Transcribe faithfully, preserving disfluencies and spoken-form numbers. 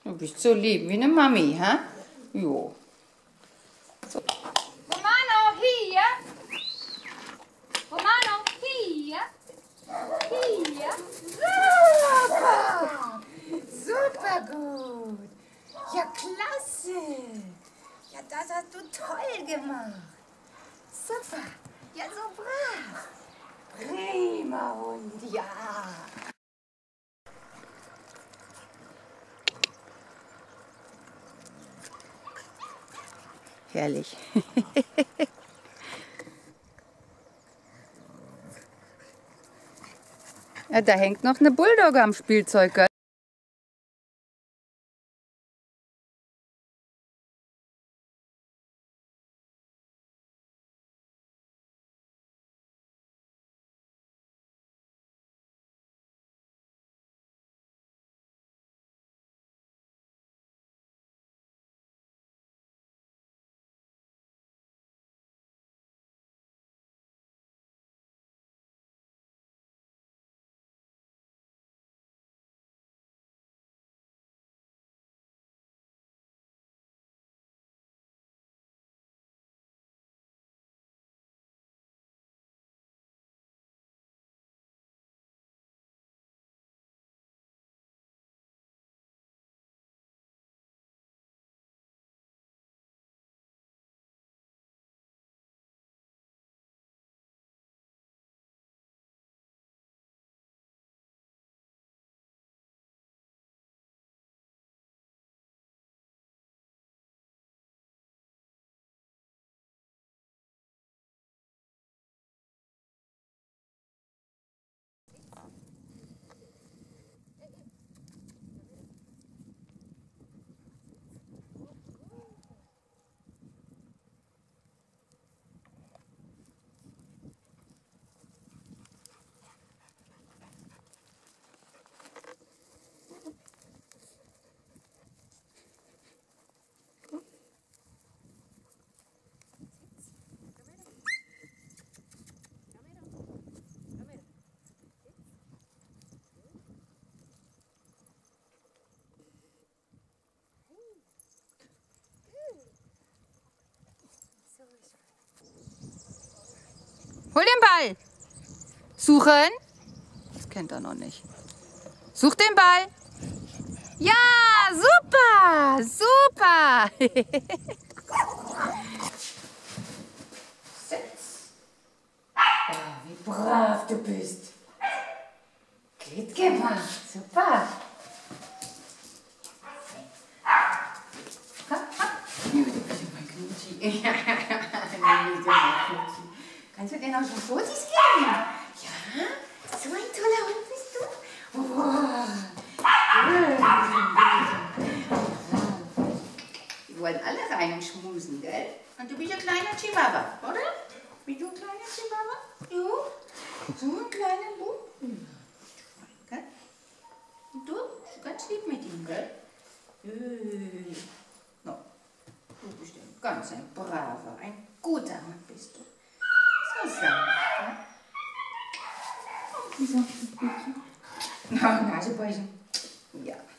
Du bist so lieb wie eine Mami, hä? Jo. So. Romano, hier. Romano, hier. Hier. Super! Super gut! Ja, klasse! Ja, das hast du toll gemacht! Super! Ja, so brav! Prima Hund, ja! Herrlich. Ja, da hängt noch eine Bulldogge am Spielzeug, gell? Hol den Ball! Suchen? Das kennt er noch nicht. Such den Ball! Ja, super! Super! Sitz! Oh, wie brav du bist! Gut gemacht! Super! Komm, komm! Ja, du bist ja mein Knutschi. Ja, du bist ja mein Knutschi. Kannst du denn auch schon Fotos geben? Ja? So ein toller Hund bist du? Wow. Die wollen alle rein und schmusen, gell? Und du bist ein kleiner Chihuahua, oder? Bist du ein kleiner Chihuahua? Ja? So ein kleiner Bub. Gell? Und du? Bist ganz lieb mit ihm, gell? Äh. No. Du bist ein ganz ein braver, ein guter Hund bist du. So sanft, ja? Oh, wie sanft ist Bildchen. Na, Nasebeißen. Ja.